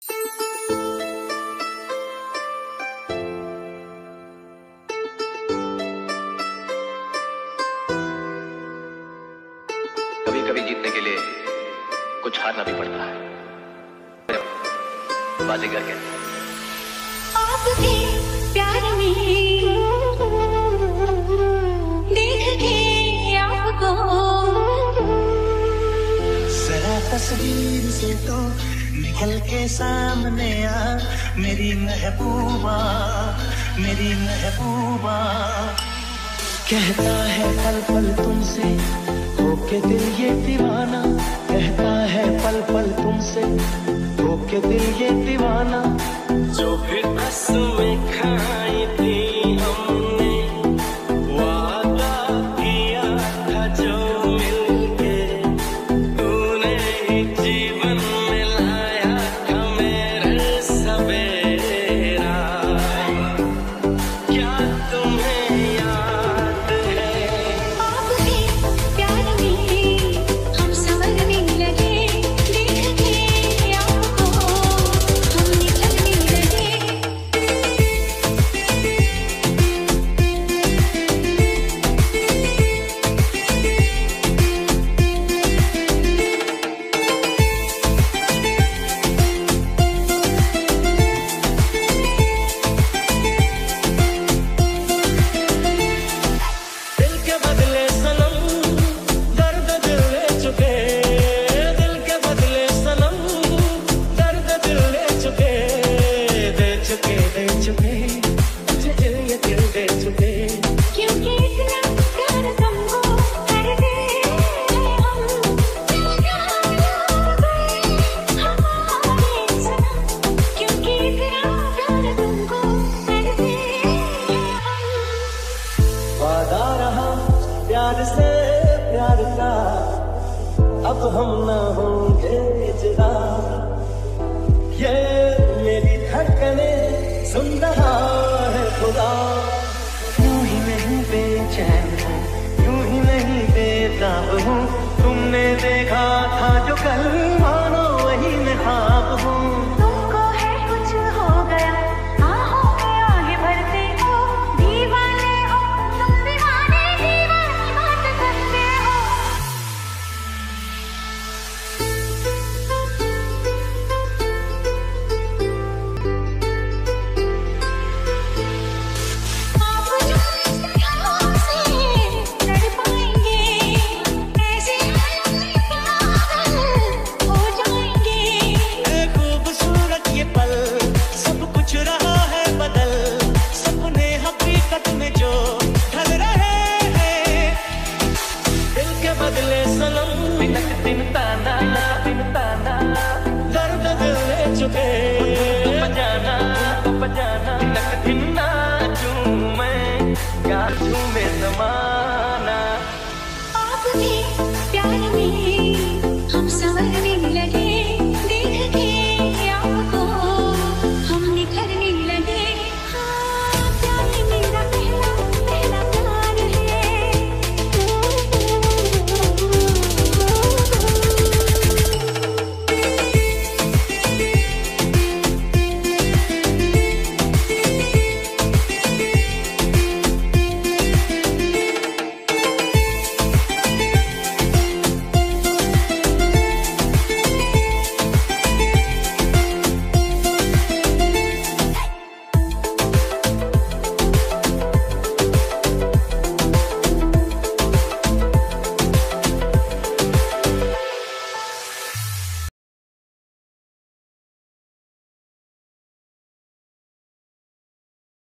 कभी कभी जीतने के लिए कुछ हारना भी पड़ता है। बाजीगर के आपके प्यार में देख के आपको जरा तस्वीर से तो निकल के सामने आ, मेरी महबूबा, मेरी महबूबा। कहता है पल पल तुमसे होके दिल ये दीवाना, कहता है पल पल तुमसे होके दिल ये दीवाना। जो फिर कसमें खाई थी हमने, वादा किया था जो मिलके, तूने ही जीवन में लाया था मेरे सवेरा। क्या तुम्हें याद है आपके प्यार में हम संवरने लगे, देख के आपको हम निकलने लगे। दिल के बदले सनम दर्द दिल ले चुके, दिल के बदले सनम दर्द दिल ले चुके, दे चुके, दे चुके, तुझे दिल ये दिल दे चुके। क्योंकि इतना प्यार तुमको करते हम, हमारे सनम। क्योंकि इतना प्यार तुमको करते हम। वादा रहा प्यार से प्यार का, अब हम न होंगे जुदा। ये मेरी धड़कने सुन रहा है खुदा। यूं ही नहीं बेचैन हूँ, यूं ही नहीं बेताब हूँ, तुमने देखा था जो कल मानो वही मैं ख्वाब हूँ। तुमको है कुछ हो गया, आहों में आगे बढ़ते हो, दीवाने हो तुम, दीवाने दीवानी बात करते हो। आप जो इस तरह से लड़ पाएंगे, ऐसे हालों में पागल हो जाएंगे। है खूबसूरत ये पल, सब कुछ रहा है बदल, सपने हकीकत में जो ढल रहे हैं। दिल के बदले सनम बिन ताना, बिन ताना दर्द दिल ले चुके।